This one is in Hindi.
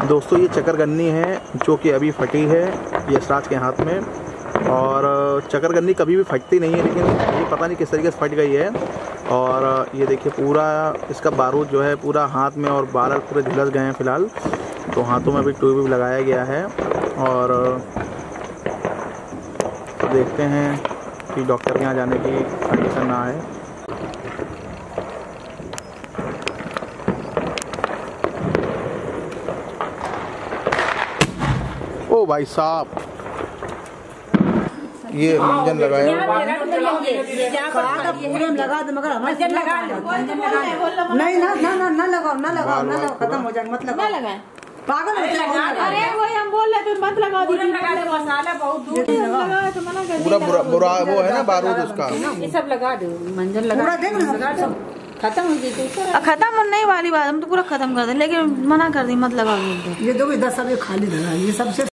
दोस्तों ये चकरगन्नी है जो कि अभी फटी है यशराज के हाथ में। और चकरगन्नी कभी भी फटती नहीं है, लेकिन ये पता नहीं किस तरीके से फट गई है। और ये देखिए पूरा इसका बारूद जो है पूरा हाथ में और बाल पूरे झुलस गए हैं फिलहाल। तो हाथों में अभी ट्यूब लगाया गया है और देखते हैं कि डॉक्टर के यहाँ जाने की कंडीशन ना आए। ओ भाई साहब, ये इंजन लगाया नहीं ना लगाओ खत्म हो जाएगा, मत लगाओ पागल। अरे वो हम बोल रहे थे मत लगाओ दीदी, मसाला बहुत दूर लगा तो मना कर पूरा बुरा वो है ना बारूद उसका। ये सब लगा दो, मंजन लगा दो, खत्म हो गई। खत्म होने वाली बात हम तो पूरा खत्म कर दें, लेकिन मना कर दी मत लगाओ। ये देखो इधर सब ये खाली धरा, ये सबसे